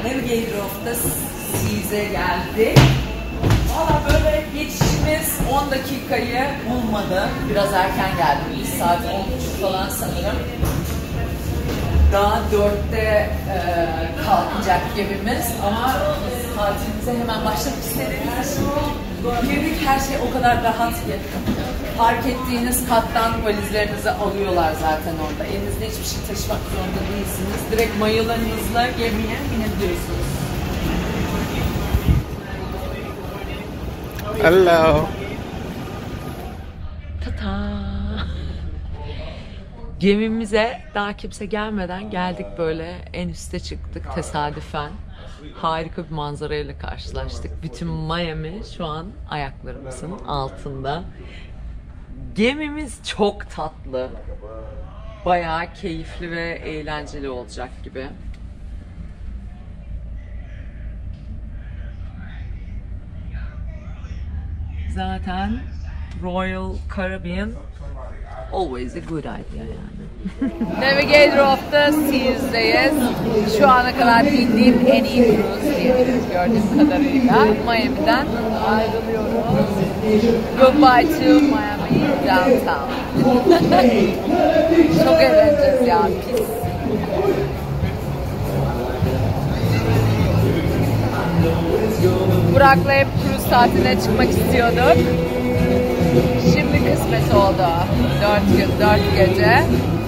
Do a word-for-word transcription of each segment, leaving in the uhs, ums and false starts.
Navigator of the Seas'e geldik. Valla böyle geçişimiz on dakikayı bulmadı. Biraz erken geldik. Bir saat on buçuk falan sanırım. Daha dörtte e, kalkacak gemimiz ama tatilimize hemen başlamak istediğimiz için girdik. Her şey o kadar rahat ki. Park ettiğiniz kattan valizlerinizi alıyorlar zaten orada. Elinizde hiçbir şey taşımak zorunda değilsiniz. Direkt mayolarınızla gemiye binebiliyorsunuz. Hello. Tata. Gemimize daha kimse gelmeden geldik, böyle en üste çıktık tesadüfen. Harika bir manzarayla karşılaştık. Bütün Miami şu an ayaklarımızın altında. Gemimiz çok tatlı. Bayağı keyifli ve eğlenceli olacak gibi. Zaten Royal Caribbean always a good idea yani. Navigator of the Seas'deyiz. Şu ana kadar bindiğim en iyi cruise diyebiliriz gördüğüm kadarıyla. Miami'den ayrılıyoruz. Goodbye to Miami downtown. Çok eğleneceğiz ya, pis. Burak'la hep cruise tatiline çıkmak istiyorduk. Şimdi kısmet oldu. Dört gün, dört gece.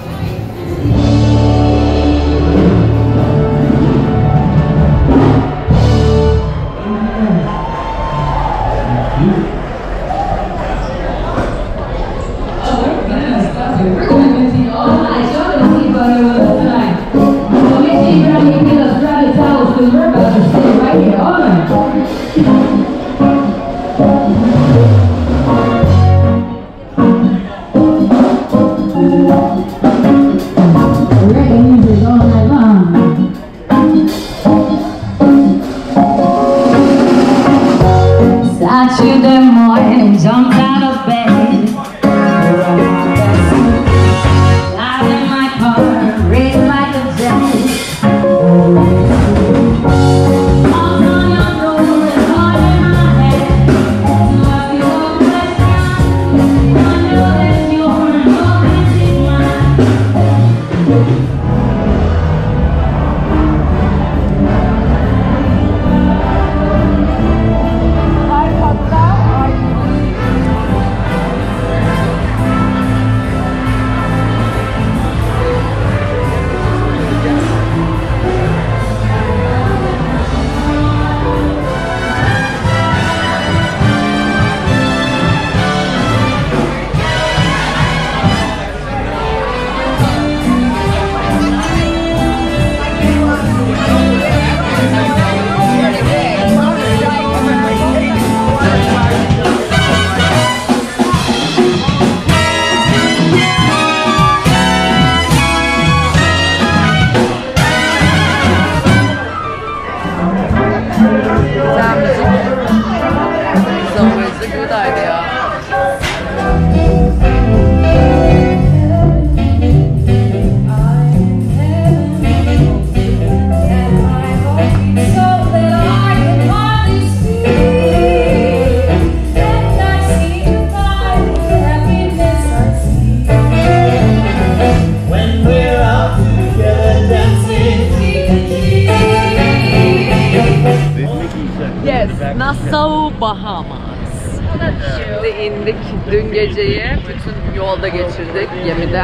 Nassau, Bahamas. Şimdi indik. Dün geceyi bütün yolda geçirdik gemide.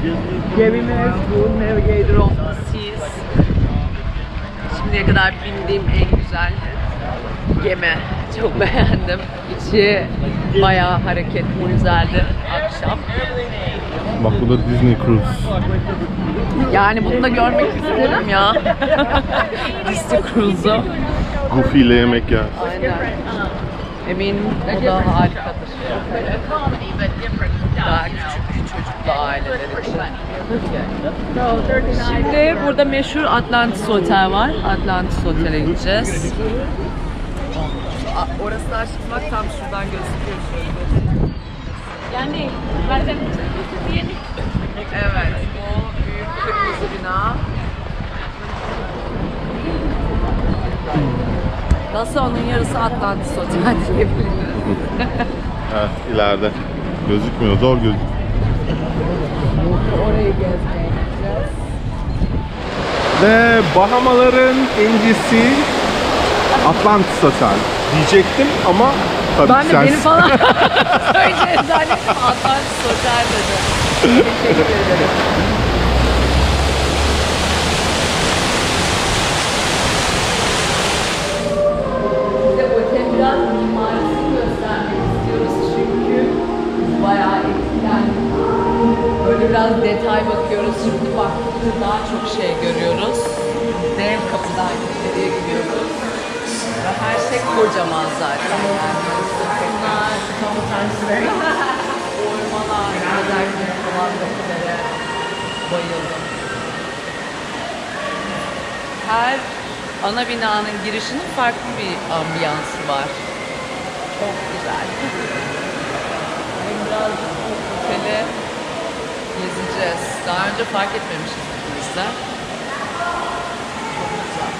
Gemimiz bu Navigator of the Seas. Şimdiye kadar bindiğim en güzel gemi. Çok beğendim. İçi bayağı hareketli, güzeldi akşam. Bak bu da Disney Cruise. Yani bunu da görmek isterim ya. Disney Cruise'u. Goofy ile yemek ya. Aynen. Eminim o da harikadır. Daha küçük çocuklu aileler için. Şimdi burada meşhur Atlantis Otel var. Atlantis Otel'e gideceğiz. Orası açmak tam şuradan gözüküyor şöyle. Yani evet, o büyük kırmızı bina. Nassau'nun yarısı Atlantis Otel diyebiliriz. Evet, ileride. Gözükmüyor, zor gözüküyor. Orayı gezmeye gideceğiz. Ve Bahamaların incisi Atlantis Otel diyecektim ama tabii Ben de sen... beni falan söyleyeceğim zannettim. Atlantis Otel dedi. Teşekkür ederim. Size otel biraz mimarisini göstermek istiyoruz çünkü biz bayağı etkilendik. Böyle biraz detay bakıyoruz. Şimdi baktığımızda daha çok şey görüyoruz. Dev kapıdan içeriye gidiyoruz. Ve her şey kocaman zaten. Yani bunlar, ormalar, özellikle falan kapılara bayıldım. Her ana binanın girişinin farklı bir ambiyansı var. Çok güzel. Biraz otele gezeceğiz. Daha önce fark etmemişiz biz de. Çok güzel.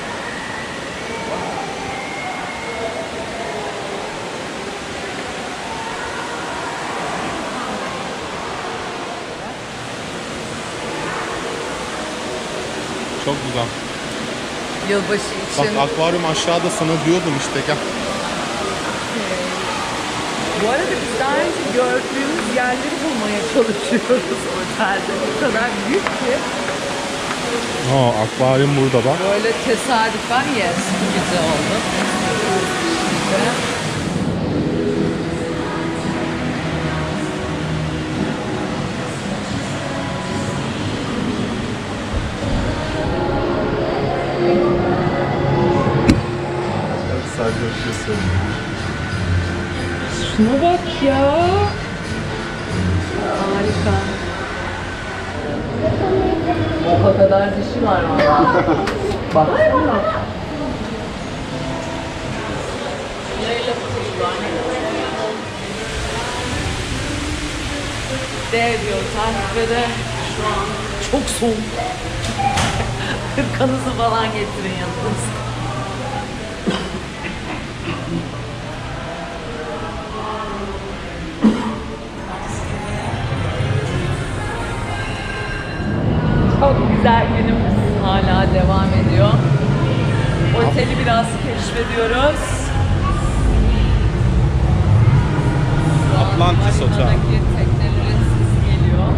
Çok güzel. Yılbaşı için. Bak akvaryum aşağıda, sana diyordum işte, gel. Bu arada biz daha önce gördüğümüz yerleri bulmaya çalışıyoruz otelde. O kadar büyük ki. Aa, akvaryum burada bak. Böyle tesadüfen yes, güzel oldu. İşte. Sadece bir şey söyleyeyim. Şuna bak ya. Harika. O kadar dişi var valla. Baksana. Dev bir otel ve de şu an çok soğuk. Hırkanızı falan getirin yanınızda. Çok güzel günümüz hala devam ediyor. Oteli biraz keşfediyoruz. Atlantis Otel. Marina'daki teknelerin sesi geliyor.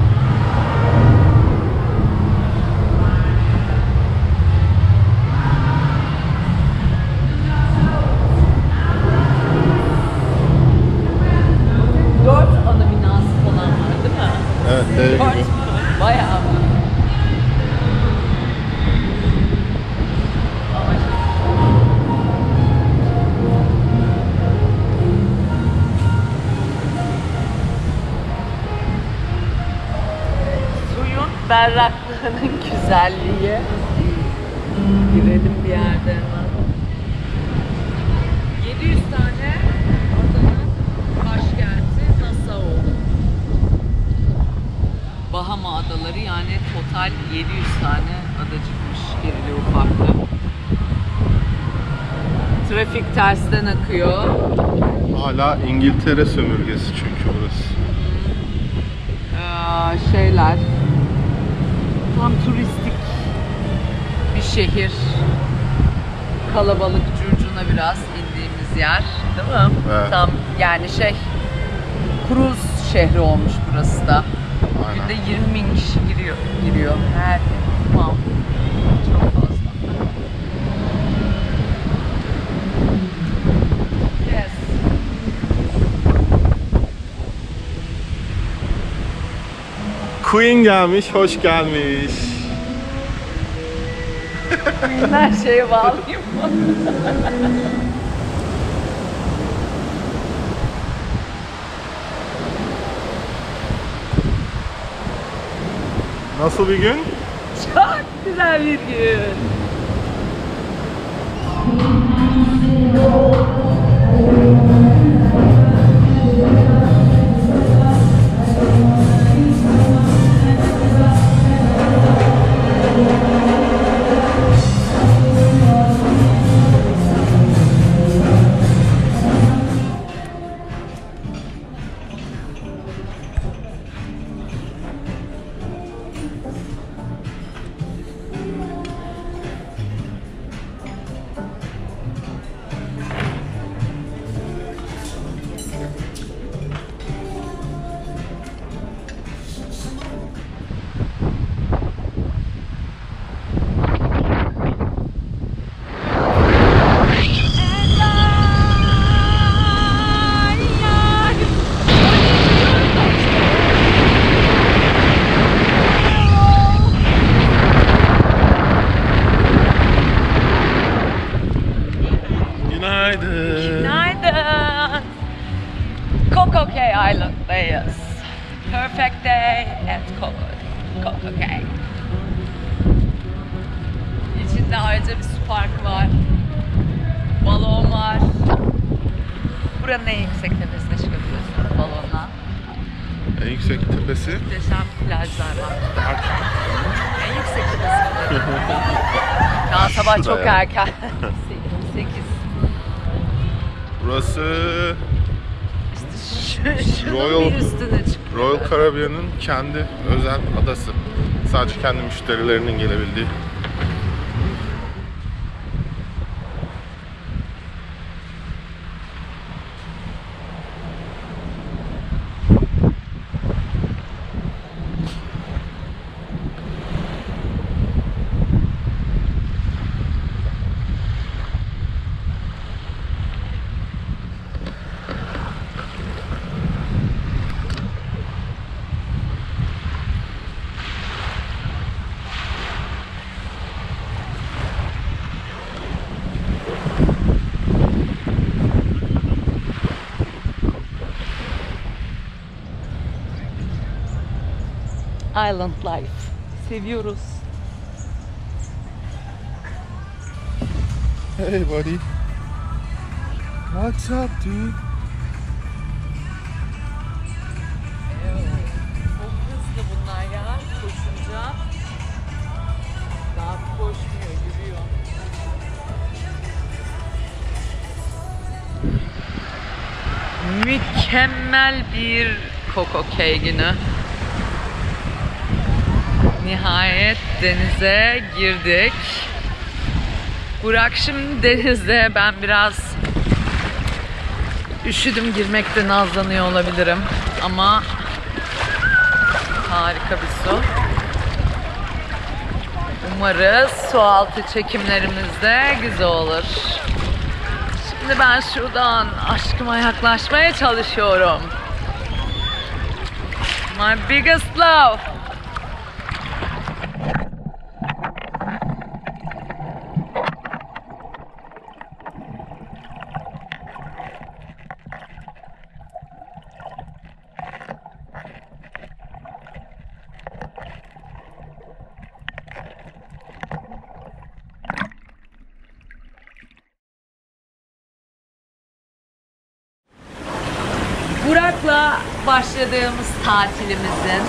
Dört ana binası falan var değil mi? Evet, dev Dört gibi. mü? Bayağı var. Suyun berraklığının güzelliği. Girelim bir yerde hemen. yedi yüz tane adanın başkenti Nassau. Bahama adaları, yani total yedi yüz tane adacıkmış, irili ufaklı. Trafik tersten akıyor. Hala İngiltere sömürgesi çünkü burası. Ee, şeyler, tam turistik bir şehir. Kalabalık, curcuna biraz indiğimiz yer, değil mi? Evet. Tam yani şey, kruz şehri olmuş burası da. Aynen. Günde yirmi bin kişi giriyor, giriyor her gün. Wow. Çok fazla. Yes. Queen gelmiş, hoş gelmiş. Her şeye bağlayayım mı? Nasıl bir gün? Çok güzel bir gün. Coco Cay Island'dayız. Perfect day at Coco, Coco Cay. İçinde ayrıca bir su parkı var. Balon var. Buranın en yüksek tepesine çıkabiliyorsunuz balonla. En yüksek tepesi. Muhteşem plajlar var. En yüksek tepesi. Daha sabah çok Şuraya. erken. sekiz. Burası İşte şu, şunun Royal- bir üstüne çıkıyor. Royal Caribbean'ın kendi özel adası. Sadece kendi müşterilerinin gelebildiği. Island life. Seviyoruz. Hey buddy. What's up dude? Çok hızlı bunlar ya. Koşunca. Daha koşmuyor, yürüyor. Mükemmel bir Coco Cay günü. Nihayet denize girdik. Burak şimdi denizde, ben biraz üşüdüm, girmekte nazlanıyor olabilirim ama harika bir su. Umarız su altı çekimlerimiz de güzel olur. Şimdi ben şuradan aşkıma yaklaşmaya çalışıyorum. My biggest love. Burak'la başladığımız tatilimizin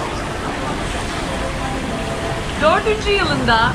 dördüncü yılında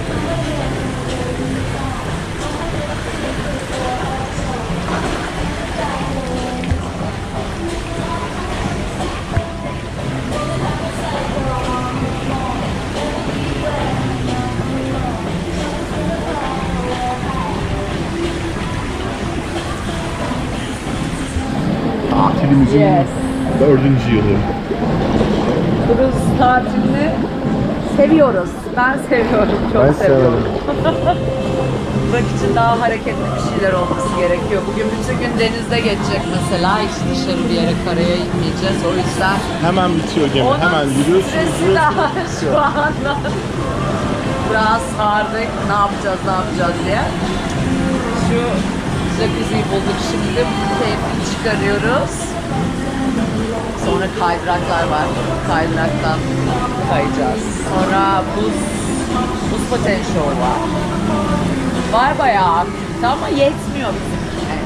Tatilimizin Yes. dördüncü yılı. Kruz tatilini seviyoruz. Ben seviyorum. Çok Ben seviyorum. severim. Burak için daha hareketli bir şeyler olması gerekiyor. Bugün bütün gün denizde geçecek mesela. Hiç dışarı bir yere, karaya gitmeyeceğiz. O yüzden Hemen bitiyor gemi. onun Hemen yürüyorsunuz. stresi yürüyorsunuz, daha bitiyor. şu anda. Biraz sardık. Ne yapacağız, ne yapacağız diye. Şu jacuzziyi bulduk şimdi. Keyfini çıkarıyoruz. Sonra kaydıraklar var. Kaydıraktan kayacağız. Sonra buz, buz paten show var. Var bayağı aktivite ama yetmiyor bizimkine.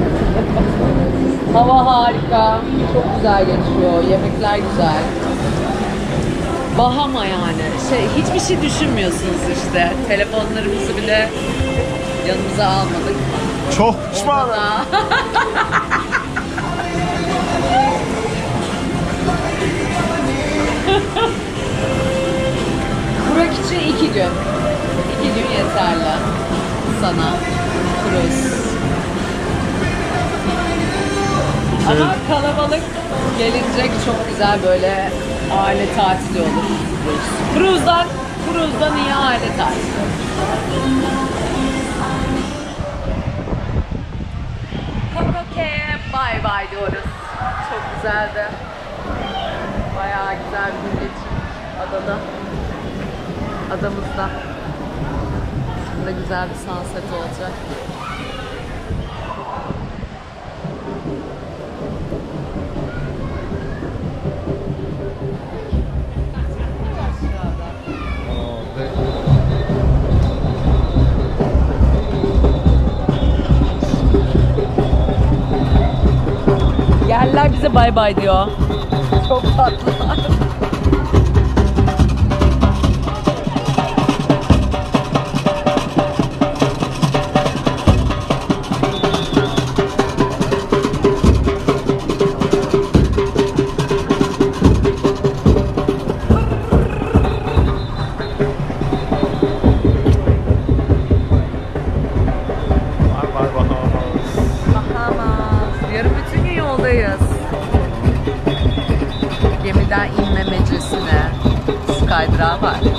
Hava harika. Çok güzel geçiyor. Yemekler güzel. Bahama yani. Şey, hiçbir şey düşünmüyorsunuz işte. Telefonlarımızı bile yanımıza almadık. Çok pişmanım. Ona- Burak için iki gün. İki gün yeterli sana. Kruz. Ama kalabalık gelinecek, çok güzel böyle aile tatili olur. Kruz'dan, Kruz'dan iyi aile tatili. Coco Cay'e bay bay diyoruz. Çok güzeldi. Bayağı güzel bir gün geçirdik adada. Adamızda. Şimdi güzel bir sunset olacak. bay bay diyor. Çok tatlılar. Gemiden inmemecesine kaydırağı var.